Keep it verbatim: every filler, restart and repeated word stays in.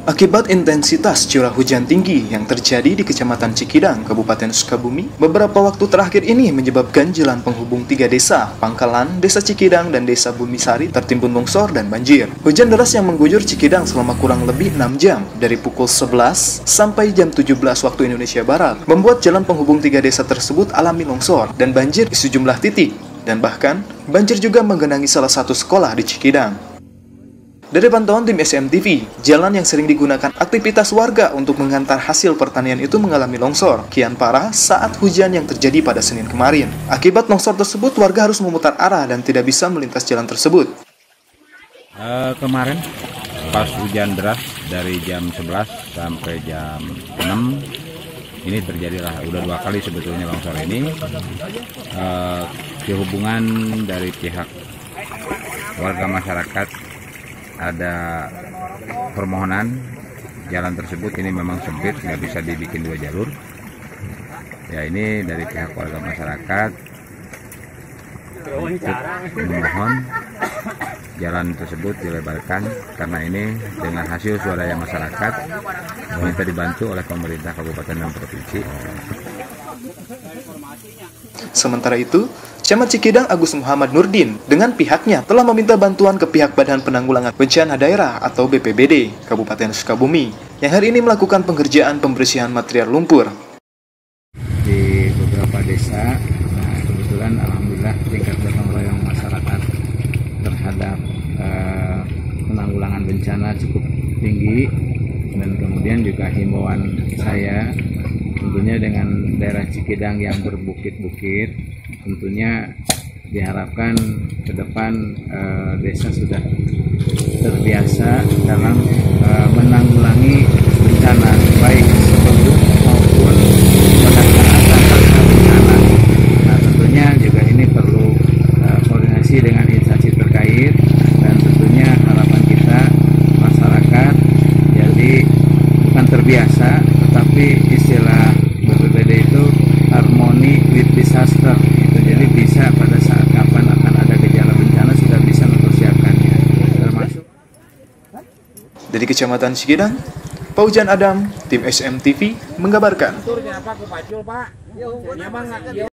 Akibat intensitas curah hujan tinggi yang terjadi di Kecamatan Cikidang, Kabupaten Sukabumi, beberapa waktu terakhir ini menyebabkan jalan penghubung tiga desa, Pangkalan, Desa Cikidang, dan Desa Bumisari tertimbun longsor dan banjir. Hujan deras yang mengguyur Cikidang selama kurang lebih enam jam, dari pukul sebelas sampai jam tujuh belas waktu Indonesia Barat, membuat jalan penghubung tiga desa tersebut alami longsor dan banjir di sejumlah titik. Dan bahkan, banjir juga menggenangi salah satu sekolah di Cikidang. Dari pantauan tim S M T V, jalan yang sering digunakan aktivitas warga untuk mengantar hasil pertanian itu mengalami longsor kian parah saat hujan yang terjadi pada Senin kemarin. Akibat longsor tersebut, warga harus memutar arah dan tidak bisa melintas jalan tersebut. Uh, kemarin pas hujan deras dari jam sebelas sampai jam enam, ini terjadilah udah dua kali sebetulnya longsor ini. Uh, kehubungan dari pihak warga masyarakat ada permohonan jalan tersebut ini memang sempit, nggak bisa dibikin dua jalur. Ya, ini dari pihak warga masyarakat untuk memohon jalan tersebut dilebarkan karena ini dengan hasil swadaya masyarakat minta dibantu oleh pemerintah kabupaten dan provinsi. Sementara itu, Camat Cikidang Agus Muhammad Nurdin dengan pihaknya telah meminta bantuan ke pihak Badan Penanggulangan Bencana Daerah atau B P B D Kabupaten Sukabumi yang hari ini melakukan pengerjaan pembersihan material lumpur. Di beberapa desa, nah kebetulan alhamdulillah tingkat gotong royong masyarakat terhadap eh, penanggulangan bencana cukup tinggi, dan kemudian juga himbauan saya tentunya dengan daerah Cikidang yang berbukit-bukit, tentunya diharapkan ke depan eh, desa sudah terbiasa dalam eh, menanggulangi bencana, baik sebelum maupun pada saat ada bencana. Nah, tentunya juga ini perlu eh, koordinasi dengan instansi terkait, dan tentunya harapan kita masyarakat jadi bukan terbiasa, tetapi istilah B P B D itu harmoni with disaster. Jadi bisa pada saat kapan akan ada gejala bencana sudah bisa mempersiapkannya, termasuk. Dari Kecamatan Cikidang, Paujan Adam, tim S M T V mengabarkan.